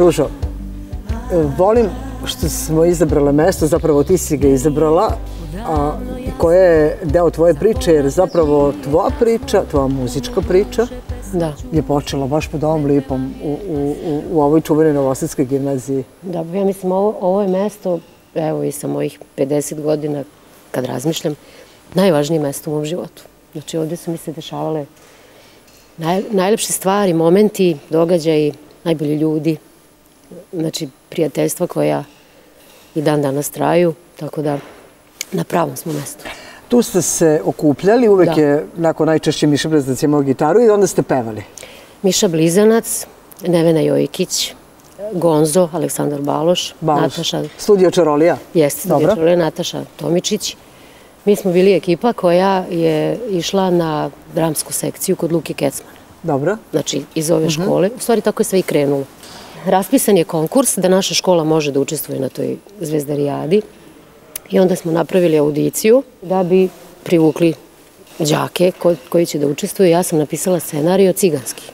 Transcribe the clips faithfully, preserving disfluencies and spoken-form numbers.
Ružo, volim što smo izabrale mesto, zapravo ti si ga izabrala, a koje je deo tvoje priče, jer zapravo tvoja priča, tvoja muzička priča je počela baš pod ovom lipom u ovoj čuvenoj Novosadskoj gimnaziji. Da, ja mislim, ovo je mesto, evo i sa mojih pedeset godina, kad razmišljam, najvažnije mesto u mom životu. Znači, ovdje su mi se dešavale najlepše stvari, momenti, događaji, najbolji ljudi, znači, prijateljstva koja i dan danas traju, tako da na pravom smo mestu. Tu ste se okupljali, uvek je, nakon najčešće Miša Blizanac imao gitaru i onda ste pevali. Miša Blizanac, Nevena Jojikić, Gonzo, Aleksandar Baloš, Nataša... Studio Čarolija? Jeste, Studio Čarolija, Nataša Tomičić. Mi smo bili ekipa koja je išla na dramsku sekciju kod Luke Kecmana. Dobro. Znači, iz ove škole. U stvari, tako je sve i krenulo. Raspisan je konkurs da naša škola može da učestvuje na toj zvezdarijadi. I onda smo napravili audiciju da bi privukli đake koji će da učestvuju. Ja sam napisala scenario ciganski.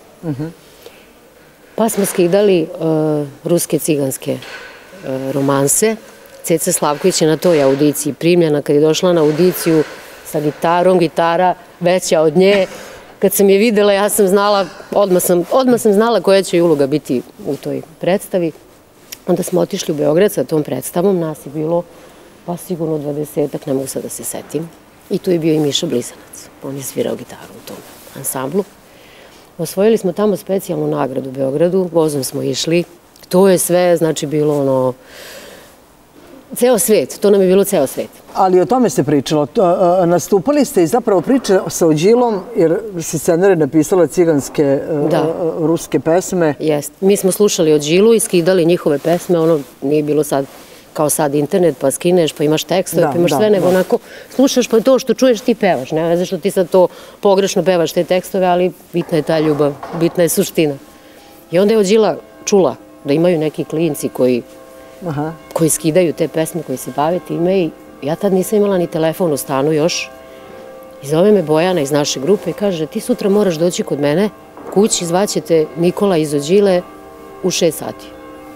Pa smo skidali ruske ciganske romanse. Ceca Slavković je na toj audiciji primljena. Kad je došla na audiciju sa gitarom, gitara veća od nje. Kad sam je videla, ja sam znala, odmah sam znala koja će uloga biti u toj predstavi. Onda smo otišli u Beograd sa tom predstavom. Nas je bilo pa sigurno dvadesetak, ne mogu sad da se setim. I tu je bio i Miša Blizanac. On je svirao gitaru u tom ansamblu. Osvojili smo tamo specijalnu nagradu u Beogradu. Vozom smo išli. To je sve, znači, bilo ono... Ceo svet. To nam je bilo ceo svet. Ali o tome se pričalo. Nastupali ste i zapravo priče sa Ođilom, jer si scenarij napisala ciganske ruske pesme. Jest. Mi smo slušali Ođilu i skidali njihove pesme. Ono nije bilo sad kao sad internet, pa skineš, pa imaš tekstove, pa imaš sve, nego onako slušaš, pa to što čuješ ti pevaš. Ne veze što ti sad to pogrešno pevaš te tekstove, ali bitna je ta ljubav, bitna je suština. I onda je Ođila čula da imaju neki klinci koji koji skidaju te pesme, koji se bave time i ja tad nisam imala ni telefon u stanu još. I zove me Bojana iz naše grupe i kaže, ti sutra moraš doći kod mene kući, zvaćete Nikola iz Ođile u šest sati.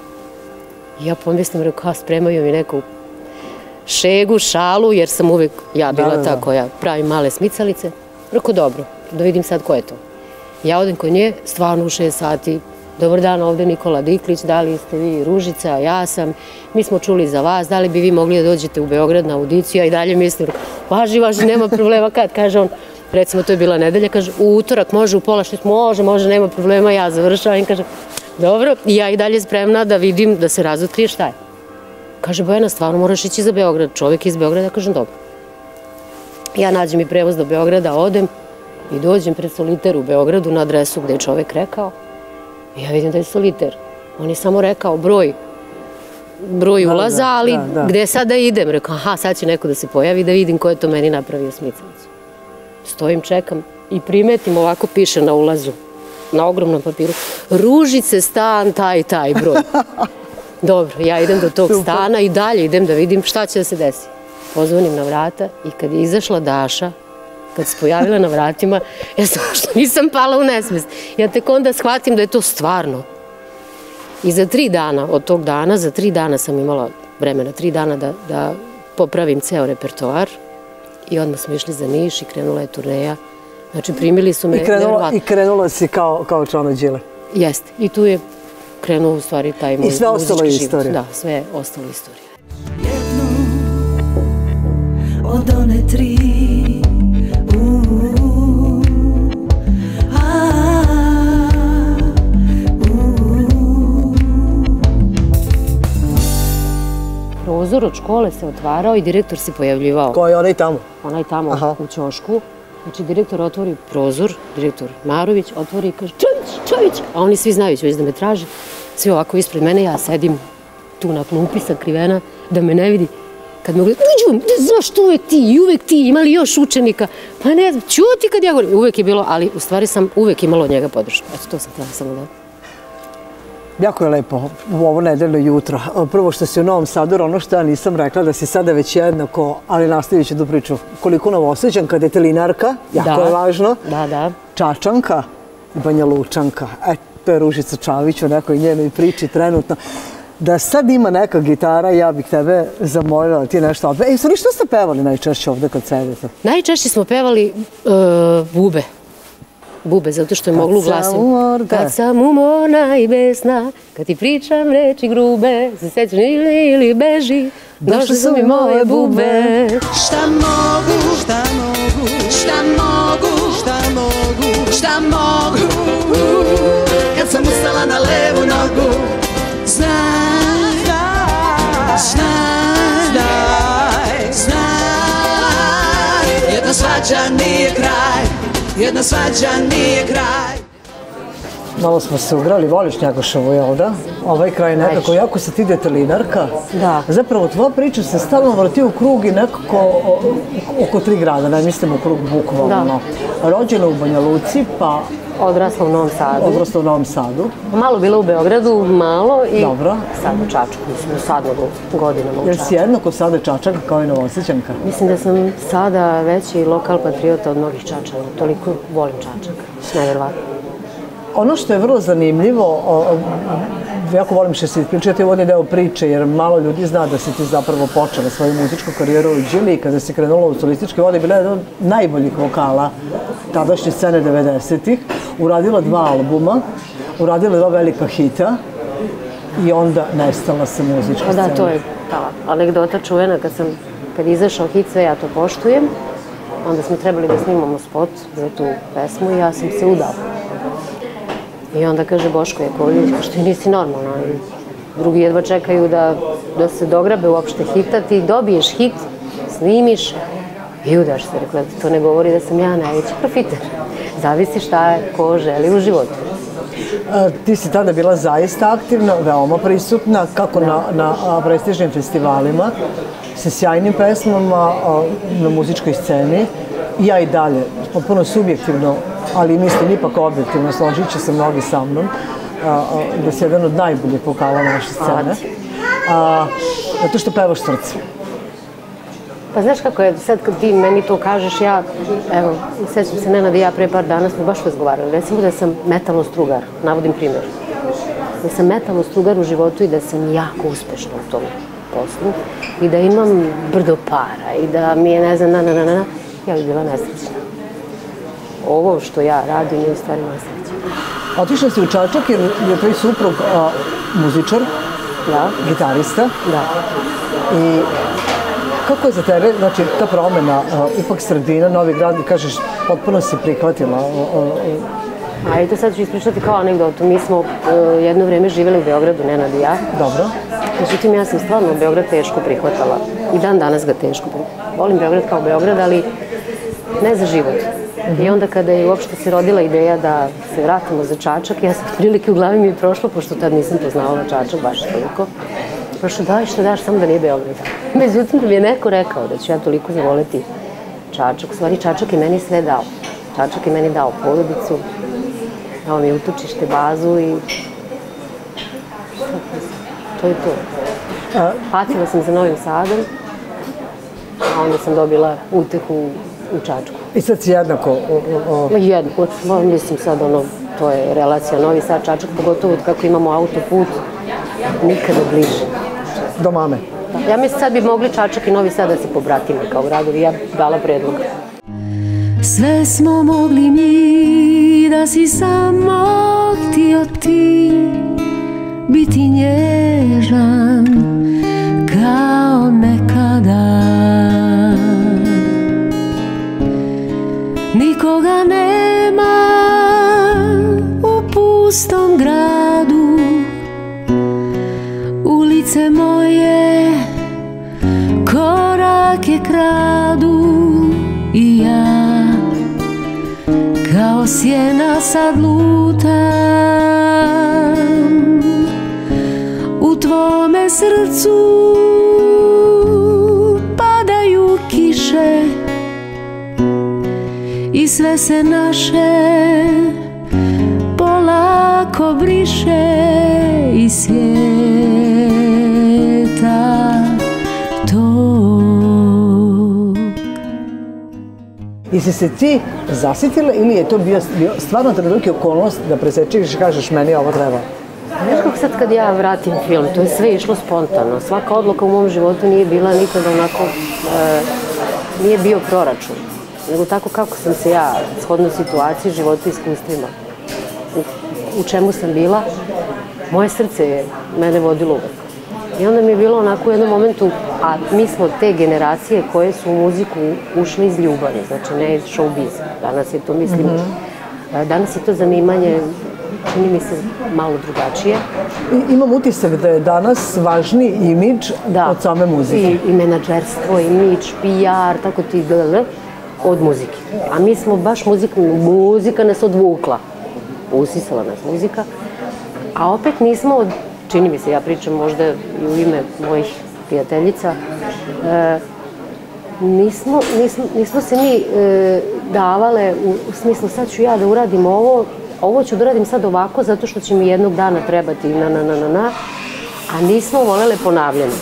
I ja pomislim, rekao, spremaju mi neku šegu, šalu, jer sam uvek ja bila ta koja pravi male smicalice. Rekao, dobro, da vidim sad ko je to. Ja odem kod nje, stvarno u šest sati, dobar dan, ovde Nikola Diklić, da li ste vi Ružica, ja sam, mi smo čuli za vas, da li bi vi mogli da dođete u Beograd na audiciju, a i dalje mislim, važi, važi, nema problema, kad, kaže on, recimo to je bila nedelja, kaže, u utorak može, u pola šest, može, može, nema problema, ja završavam i kaže, dobro, i ja i dalje spremna da vidim, da se razotkrije šta je. Kaže, Bojana, stvarno moraš ići za Beograd, čovjek iz Beograda, kažem, dobro. Ja nađem i prevoz do Beograda, odem i dođem pred Soliter u Beogradu na adresu gde je čovjek rekao. I ja vidim da je Soliter. On je samo rekao broj, broj ulaza, ali gde sada idem? Rekao, aha, sad će neko da se pojavi da vidim ko je to meni napravio smicalicu. Stojim, čekam i primetim, ovako piše na ulazu, na ogromnom papiru, Ružice stan, taj, taj broj. Dobro, ja idem do tog stana i dalje idem da vidim šta će da se desi. Pozvonim na vrata i kad je izašla Daša, kad se pojavila na vratima, ja sam što nisam pala u nesvest. Ja tek onda shvatim da je to stvarno. I za tri dana, od tog dana, za tri dana sam imala vremena, tri dana da popravim ceo repertoar i odmah smo išli za Niš i krenula je turneja. Znači, primili su me verovatno. I krenula si kao član Ođile? Jeste. I tu je krenuo u stvari taj moj muzički život. I sve ostalo istorija? Da, sve je ostalo istorija. Jednu od one tri Prozor od škole se otvarao i direktor se pojavljivao. Ko je onaj tamo? Onaj tamo u ćošku. Znači, direktor otvori prozor, direktor Marović otvori i kaže Čović, Čović! A oni svi znaju već da me traže. Svi ovako ispred mene, ja sedim tu na klupi sakrivena, da me ne vidi. Kad me gleda, uđu, zašto uvek ti i uvek ti, imali još učenika? Pa ne znam, čuti kad ja govorim. Uvek je bilo, ali u stvari sam uvek imala od njega podršku. Eto, to sam htjela samo da... Jako je lepo u ovo nedeljno jutro. Prvo što si u Novom Sadu, ono što ja nisam rekla, da si sada već jednako, ali nastavit ću tu priču, koliko Novosađanka, detelinarka, jako je važno, Čačanka i Banja Lučanka. to je Ružica Čavić u nekoj njenoj priči trenutno. Da sad ima neka gitara, ja bih tebe zamolila, ti nešto odbe. Ej, stvari, što ste pevali najčešće ovde kad sedete? Najčešće smo pevali bube. Bube, zato što je moglo uglasim. Kad sam umorna i besna, kad ti pričam reči grube, se sećaš ili beži, došle su mi moje bube. Šta mogu, šta mogu, šta mogu, šta mogu, šta mogu, kad sam ustala na levu nogu. Znaj, znaj, znaj, znaj, jedna svađa nije kraj, jedna svađa nije kraj. Malo smo se ugrali, voliš Njegoševu, jel da? Ovaj kraj nekako, jako se ti detelinarka. Da. Zapravo, tvoja priča se stalno vrti u krug i nekako oko tri grada, ne mislim u krug bukvalno. Rođena u Banja Luci, pa... Odrasla u Novom Sadu. Odrasla u Novom Sadu. Malo bila u Beogradu, malo i Dobro. sad u Čačku. Mislim, sad u godinama u Čačku. Jer si jednako sada Čačak kao i Novosećanka? Mislim da sam sada veći lokal patriota od mnogih Čačana. Toliko volim Čačak. Nevjerovatno. Ono što je vrlo zanimljivo, jako volim što si pričati uvodni deo priče, jer malo ljudi zna da si ti zapravo počela svoju muzičku karijeru u Đili i kada si krenula u solističke vode, bila je jedan od najboljih vokala tadašnje scene devedesetih, uradila dva albuma, uradila dva velika hita i onda nestala sa muzičke scene. Da, to je ta anegdota čuvena, kad sam, kad izašao hit Sve ja to poštujem, onda smo trebali da snimamo spot za tu pesmu i ja sam se udala. I onda kaže Boško Jakovljević, što ti nisi normalno. Drugi jedva čekaju da se dograbe uopšte hita, ti dobiješ hit, snimiš i udaš se. Rekla, to ne govori da sam ja najveći profiter. Zavisi šta je ko želi u životu. Ti si tada bila zaista aktivna, veoma prisutna, kako na prestižnim festivalima, sa sjajnim pesmama na muzičkoj sceni. Ja i dalje, potpuno subjektivno, ali mislim ipak objektivno, složit će se mnogi sa mnom, da si jedan od najboljih vokala naše scene. Zato što pevaš srce. Pa znaš kako je, sad kad ti meni to kažeš, ja, evo, sećam se Nenad i ja pre par dana smo baš razgovarali. Recimo da sam metalno strugar, navodim primjer. Da sam metalno strugar u životu i da sam jako uspešna u tom poslu i da imam brdo para i da mi je, ne znam, na, na, na, na, ja bih bila nesrećna. Ovo što ja radim je u stvari nesrećna. Otišla si u Čačak jer je tvoj suprug muzičar, gitarista. Da. I kako je za tebe, znači, ta promena, ipak sredina, Novi Grad, kažeš, potpuno si prihvatila? A i to sad ću ispričati kao anegdotu. Mi smo jedno vreme živjeli u Beogradu, Nenad i ja. Dobro. Međutim, ja sam stvarno Beograd teško prihvatala. I dan danas ga teško prihvatala. Volim Beograd kao Beograd, ali ne za život. I onda kada je uopšte se rodila ideja da se vratimo za Čačak, ja sam prilike u glavi mi je prošlo, pošto tad nisam poznavala Čačak baš toliko. Prošlo, daj što daš, samo da nije Beograd. Međutim, da mi je neko rekao da ću ja toliko zavoleti Čačak. U stvari, Čačak je meni sve dao. Čačak je meni dao porodicu, dao mi utočište, bazu i to je to. Patila sam za Novim Sadom, a onda sam dobila utehu u Čačku. I sad si jednako? Jednako, mislim sad ono, to je relacija Novi Sad, Čačak, pogotovo kako imamo autoput, nikada bliže. Do mame? Ja mislim sad bi mogli Čačak i Novi Sad da se pobratimo kao gradovi, ja dala predlog. Sve smo mogli mi da si samo htio ti biti nježan kao nekada. Nikoga nema u pustom gradu, ulice moje korake kradu i ja kao sjena sad lutam. U tvome srcu padaju kiše i sve se naše polako briše iz svijeta tog. I si se ti zasitila ili je to bio stvarno trenutak i okolnost da presečeš i kažeš meni ovo treba? Znaš kako sad kad ja vratim film, to je sve išlo spontano. Svaka odluka u mom životu nije bila nikada onako, e, nije bio proračun. Nego tako kako sam se ja, shodno situaciji, životu i iskustvima, u, u čemu sam bila, moje srce je mene vodilo uvek. I onda mi je bilo onako u jednom momentu, a mi smo te generacije koje su u muziku ušle iz ljubavi, znači ne iz showbiza. Danas je to, mislim, mm-hmm. danas je to zanimanje, čini mi se, malo drugačije. I, imam utisak da je danas važniji imidž da. Od same muzike. I, i menadžerstvo, imidž, P R, tako ti gl, od muzike. A mi smo baš muzika, muzika nas odvukla. Usisala nas muzika. A opet nismo od, čini mi se, ja pričam možda i u ime mojih prijateljica, e, nismo, nismo, nismo se mi e, davale u, u smislu sad ću ja da uradim ovo, ovo ću da uradim sad ovako zato što će mi jednog dana trebati na na na na na, a nismo volele ponavljanje.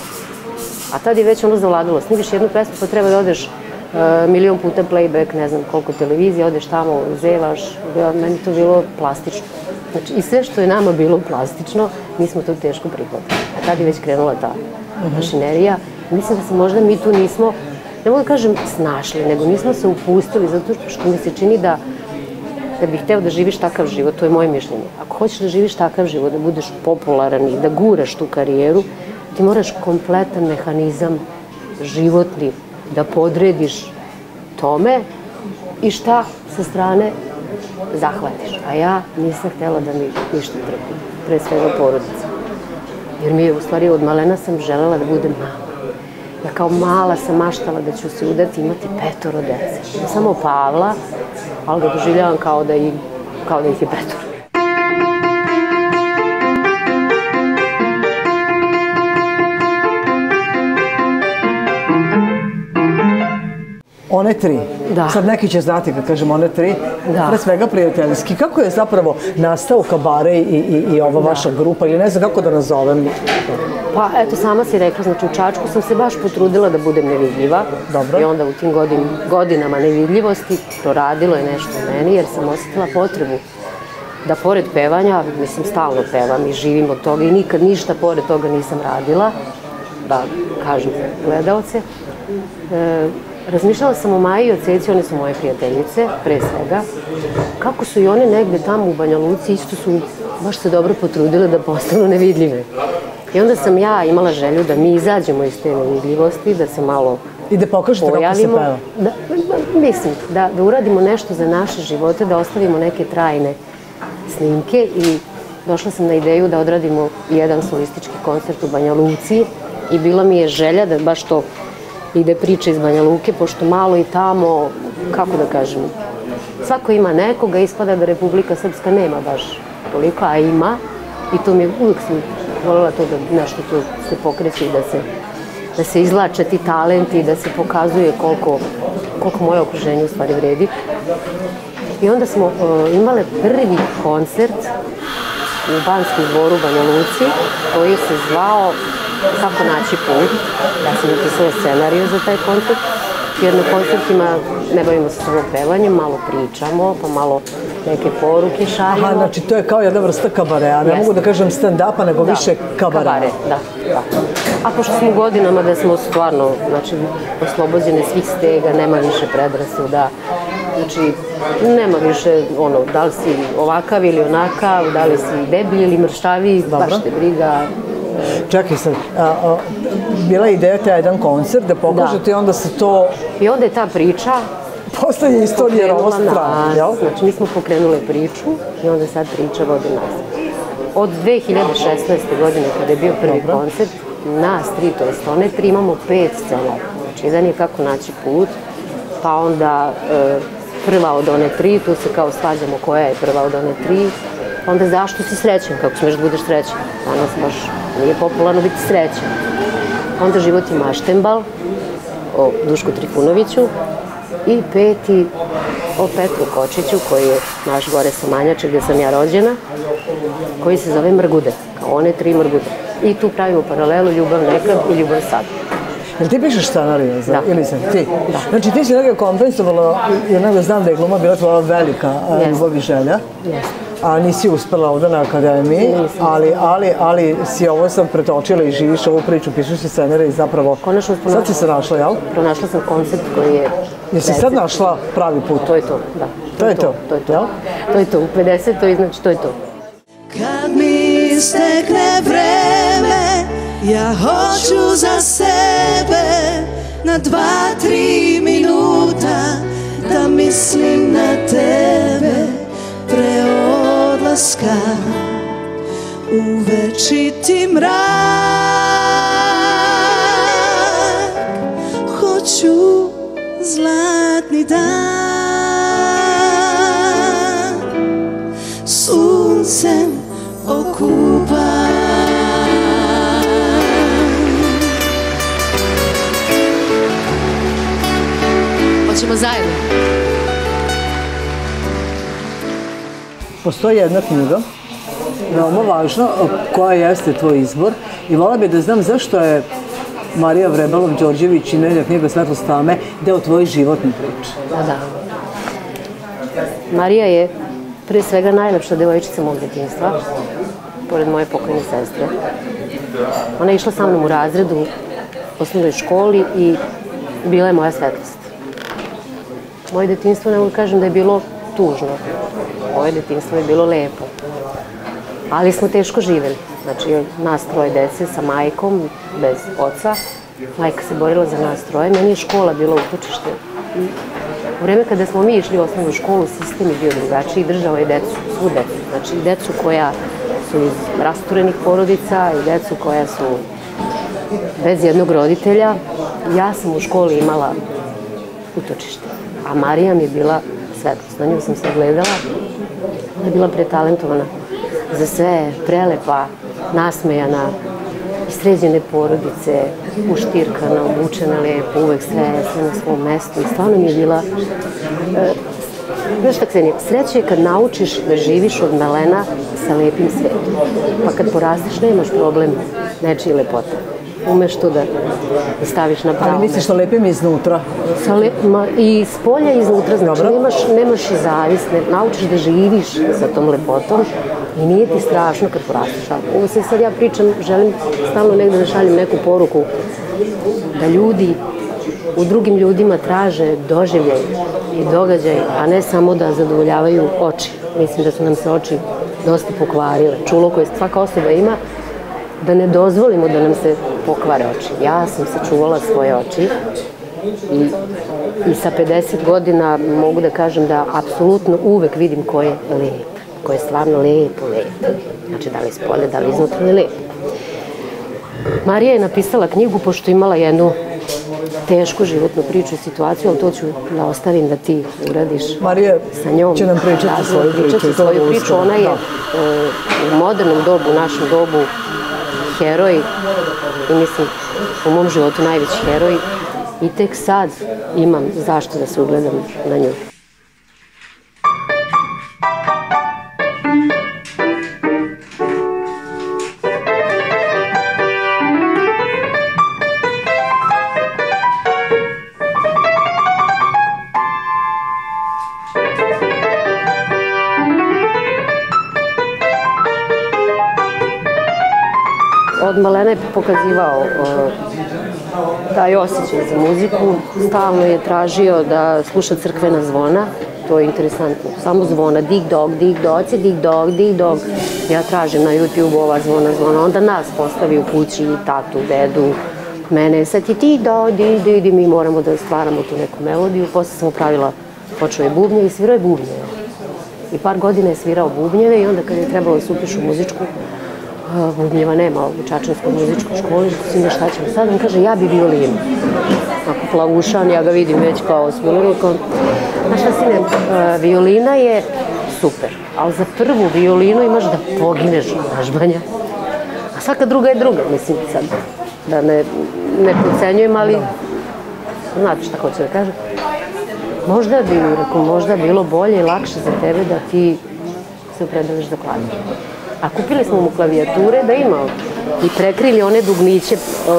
A tad je već ono zavladalo, snimiš jednu pesmu pa treba da odeš e, milion puta playback, ne znam koliko televizije, odeš tamo, zevaš, meni to bilo plastično. Znači, i sve što je nama bilo plastično, mi smo to teško prihvatili. A tad je već krenula ta mašinerija. Mislim da se možda mi tu nismo, ne mogu da kažem snašli, nego nismo se upustili, zato što mi se čini da da bih hteo da živiš takav život, to je moje mišljenje. Ako hoćeš da živiš takav život, da budeš popularan i da guraš tu karijeru, ti moraš kompletan mehanizam životni da podrediš tome i šta sa strane zahvatiš. A ja nisam htjela da mi ništa trpi, pre svega porodica. Jer mi je, u stvari, od malena sam želela da budem mama. Ja kao mala sam maštala da ću se udati i imati petoro dece. Ne samo Pavla, ali ga doživljavam kao da, i, kao da ih je petoro. One tri. Da. Sad neki će znati kad kažem one tri. Da. Pre svega prijateljski. Kako je zapravo nastao Kabare i, i, i ova da. Vaša grupa? Ili ne znam kako da nazovem? Pa eto, sama si rekla, znači u Čačku sam se baš potrudila da budem nevidljiva. Dobro. I onda u tim godin, godinama nevidljivosti proradilo je nešto u meni jer sam osjetila potrebu da pored pevanja, mislim stalno pevam i živim od toga i nikad ništa pored toga nisam radila, da kažem gledaoce. E, Razmišljala sam o Maji i o Ceci, one su moje prijateljice, pre svega. Kako su i one negde tamo u Banja Luci, isto su baš se dobro potrudile da postanu nevidljive. I onda sam ja imala želju da mi izađemo iz te nevidljivosti, da se malo i da pokažete kako se peva. Da, mislim, da, da uradimo nešto za naše živote, da ostavimo neke trajne snimke i došla sam na ideju da odradimo jedan solistički koncert u Banja Luci i bila mi je želja da baš to ide priča iz Banja Luke, pošto malo i tamo, kako da kažem, svako ima nekoga, ispada da Republika Srpska nema baš toliko, a ima. I to mi je, uvijek sam voljela to da nešto tu se pokreće i da se, da se izlače ti talenti, da se pokazuje koliko, koliko moje okruženje u stvari vredi. I onda smo uh, imale prvi koncert u Banskom dvoru u Banja Luci, koji se zvao Kako naći put. Ja sam napisala scenariju za taj koncert, jer na koncertima ne bavimo se samo pevanjem, malo pričamo, pa malo neke poruke šaljemo. Aha, znači to je kao jedna vrsta kabarea, ne mogu da kažem stand-upa, nego da, više kabarea. Kabare, da, da. A pošto smo godinama da smo stvarno, znači, oslobođene svih stega, nema više predrasuda, znači, nema više, ono, da li si ovakav ili onakav, da li si deblji ili mršavi, baš te briga. Čekaj sad, a, a, bila je ideja te jedan koncert da pokažete i onda se to... I onda je ta priča... Postaje istorija jer ovo strana, jel? Znači, mi smo pokrenuli priču i onda sad priča vodi nas. Od dve hiljade šesnaeste. godine, kada je bio prvi Dobro. koncert, nas tri, to jest one tri, imamo pet scena. Znači, jedan je Kako naći put, pa onda e, prva od one tri, tu se kao svađamo koja je prva od one tri, onda Zašto si srećan, kako smiješ da budeš srećan. Danas baš nije popularno biti srećan. Onda Život i maštembal, o Dušku Trifunoviću. I peti o Petru Kočiću, koji je naš gore sa Manjače, gdje sam ja rođena, koji se zove Mrgude, kao one tri Mrgude. I tu pravimo paralelu Ljubav nekad i Ljubav sad. Jel ti pišeš scenarije za, ili sam ti? Da. Znači ti si nekako kompensovala, jer nego znam da je gluma bila tvoja velika ljubav i želja. A nisi uspela ovdje na akademiji, ali, ali, ali si ovo sad pretočila i živiš ovu priču, pišeš si scenarije i zapravo... Konačno smo sad si se našla, jel? Pronašla sam koncept koji je... Jesi sad našla pravi put? To je to, da. To je to, to je to, jel? To je to, u pedesetoj, znači to je to. Kad mi istekne vreme, ja hoću za sebe na dva, tri minuta da mislim na tebe pre odlaska u večiti mrak. Hoću zlatni dan suncem okupan. Hoćemo zajedno. Postoji jedna knjiga, veoma važna, koja jeste tvoj izbor i vola bi da znam zašto je Marija Vrebalov-Đorđević i njena knjiga Svetlost tame deo tvoje životne priče. Da, da. Marija je pre svega najlepša devojčica mog detinjstva, pored moje pokojne sestre. Ona je išla sa mnom u razredu u osnovnoj školi i bila je moja svetlost. Moje detinjstvo, ne mogu kažem da je bilo tužno. Moje detinjstvo je bilo lepo. Ali smo teško živjeli. Znači, nas troje dece sa majkom, bez oca. Majka se borila za nas troje. Meni je škola bila utočište. U vreme kada smo mi išli u osnovnu školu, sistem je bio drugačiji. Držao je decu, svu decu. Znači, i decu koja su iz rasturenih porodica i decu koja su bez jednog roditelja. Ja sam u školi imala utočište. A Marija mi je bila svetlost. Na nju sam se gledala. Ona je bila pretalentovana za sve, prelepa, nasmejana, sređene porodice, uštirkana, obučena lepo, uvek sve, sve na svom mestu. I stvarno mi je bila... E, znaš šta, Ksenija, sreće je kad naučiš da živiš od malena sa lepim svetom. Pa kad porastiš, nemaš problem nečiji lepote. Umeš to da staviš na pravo. Ali misliš što lepim iznutra? I s polja i iznutra, znači nemaš i zavis, naučiš da živiš sa tom lepotom i nije ti strašno kad porastiš. Ovo se sad ja pričam, želim stalno negde da šaljem neku poruku da ljudi u drugim ljudima traže doživljaj i događaj, a ne samo da zadovoljavaju oči. Mislim da su nam se oči dosta pokvarile. Čulo koje svaka osoba ima, da ne dozvolimo da nam se pokvare oči. Ja sam sačuvala svoje oči i, i sa pedeset godina mogu da kažem da apsolutno uvek vidim ko je lep, ko je stvarno lepo, lepo. Znači da li iz polja, da li iznutra je lep. Marija je napisala knjigu pošto imala jednu tešku životnu priču i situaciju, ali to ću da ostavim da ti uradiš sa njom. Marija će nam pričati svoju priču. svoju priču. Ona je u modernom dobu, u našem dobu, heroj i mislim u mom životu najveći heroj i tek sad imam zašto da se ugledam na nju. Od malena je pokazivao taj osjećaj za muziku, stalno je tražio da sluša crkvena zvona, to je interesantno, samo zvona, dig dog, dig doci, dig dog, dig dog. Ja tražim na YouTube ova zvona, zvona, onda nas postavi u kući, tatu, dedu, mene, sad ti ti do, di, di, di, mi moramo da stvaramo tu neku melodiju, posle sam upravila, počeo je bubnje i svirao je bubnjeve. I par godina je svirao bubnjeve i onda kad je trebalo da se upišu muzičku, bubnjeva nema u Čačanskoj muzičkoj školi, sine šta ćemo sad, on kaže ja bi violinu. Ako plavušan, ja ga vidim već kao s violinom. Znaš šta sine, violina je super, ali za prvu violinu imaš da pogineš od nažbanja. A svaka druga je druga, mislim sad, da ne, ne procenjujem, ali znate šta hoću da kažem. Možda bi, rekao, možda bilo bolje i lakše za tebe da ti se opredaviš za klavir. A kupili smo mu klavijature da imao i prekrili one dugmiće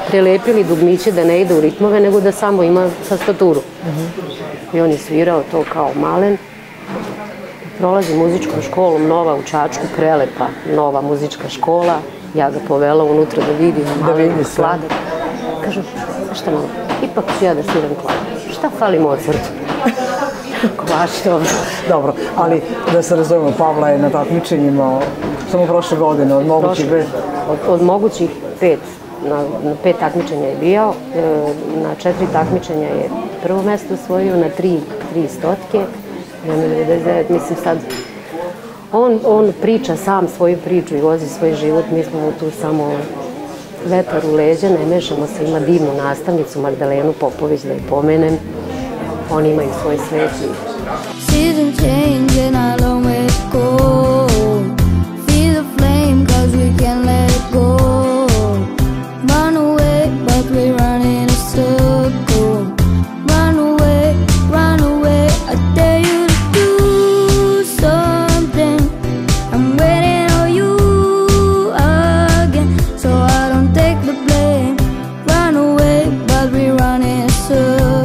prelepili dugmiće da ne ide u ritmove, nego da samo ima tastaturu. I on je svirao to kao malen. Prolazi muzičkom školom, nova u Čačku, prelepa, nova muzička škola. Ja ga povela unutra da vidim, malen, sladak. Kažem, šta malo, ipak ću ja da sviram klavir. Šta fali Mozartu? Baš dobro. Dobro, ali da se razumemo, Pavla je na takmičenjima samo prošle godine, od mogućih pet. Od, od mogućih pet, na, na pet takmičenja je bio, e, na četiri takmičenja je prvo mesto osvojio, na tri, tri stotke, na devedeset devet, mislim sad, on, on priča sam svoju priču i vozi svoj život, mi smo mu tu samo vetar u leđa, ne mešamo se, ima divnu nastavnicu Magdalenu Popović, da je pomenem. Oni imaju svoj svet. Season change and I long way to go. Feel the flame cause we can't let it go. Run away but we run in a circle. Run away, run away, I dare you to do something. I'm waiting on you again, so I don't take the blame. Run away but we run in a circle.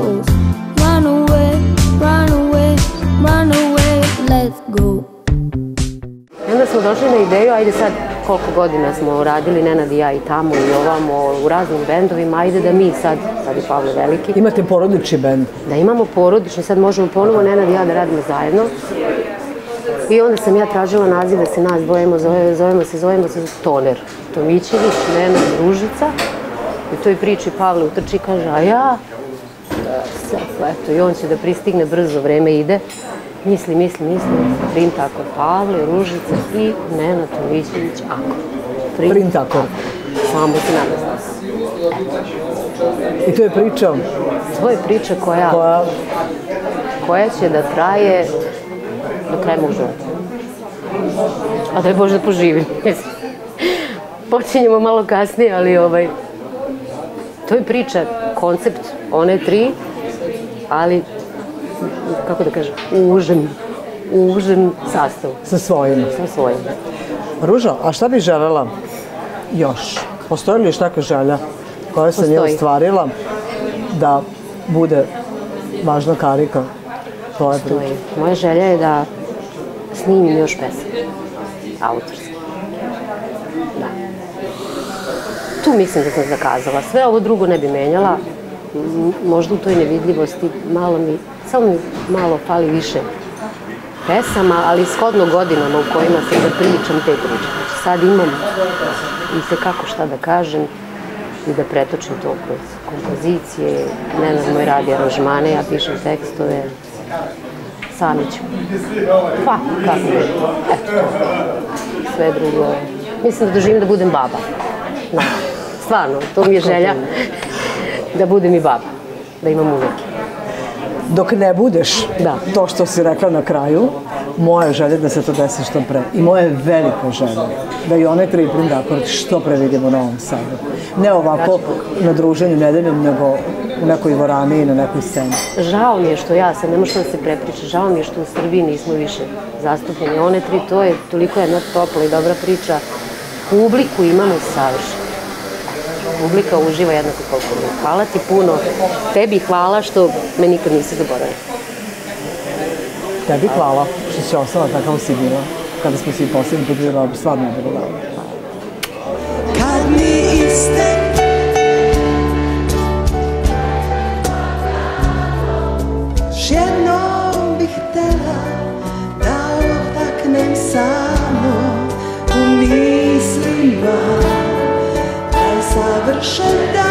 I onda smo došli na ideju, ajde sad koliko godina smo radili, Nenad i ja i tamo i ovamo u raznim bendovima, ajde da mi sad, sad je Pavle veliki. Imate porodični bend? Da imamo porodični, sad možemo ponovo Nenad i ja da radimo zajedno. I onda sam ja tražila naziv da se nas dvojemo, zove, zovemo se, zovemo se Toner. Tomićević, Nenad, Ružica. I u toj priči Pavle utrči i kaže, a ja? Eto, i on će da pristigne brzo, vreme ide. Misli, misli, misli, print akord Pavle, Ružica i Nenad Tomićević akord. Print akord. Samo se namazala se. I to je priča? To je priča koja, koja... koja će da traje do kraja mog života. A da je Bože da poživim. Počinjemo malo kasnije, ali ovaj... To je priča, koncept one tri, ali kako da kažem, u užem, u užem sastavu. Sa svojim. Sa svojim. Ruža, a šta bi želela još? Postoji li još neka želja koja se nije ostvarila da bude važna karika tvoje priče? Moja želja je da snimim još pesama, autorske. Da. Tu mislim da sam zakazala. Sve ovo drugo ne bi menjala. Možda u toj nevidljivosti malo mi, samo mi malo fali više pesama, ali shodno godinama u kojima sam da pričam te priče. Znači sad imam i se kako šta da kažem i da pretočim to kroz kompozicije. Nenad moj radi aranžmane, ja pišem tekstove, sami ću. Pa, kako ne, eto to. Sve drugo. Mislim da doživim da budem baba. Da. Stvarno, to mi je želja. Da budem i baba, da imam uveke. Dok ne budeš to što si rekla na kraju, moja želja je da se to desi što pre. I moja je velika želja da i one tri print akord što pre vidimo na ovom Sadu. Ne ovako na druženju nedeljom, nego u nekoj dvorani i na nekoj sceni. Žao mi je što ja, sad ne možeš da se prepriča, žao mi je što u Srbiji nismo više zastupljeni. One tri, to je toliko jedna topla i dobra priča. Publiku imamo savršenu. Publika uživa jednako koliko mi. Hvala ti puno. Tebi hvala što me nikad nisi zaboravila. Tebi hvala što si ostala takav si bila. Kada smo si posljednji put bila, stvarno je bilo davno. Kad mi iste jednom bih htela da otaknem samo u mislima savršen dan.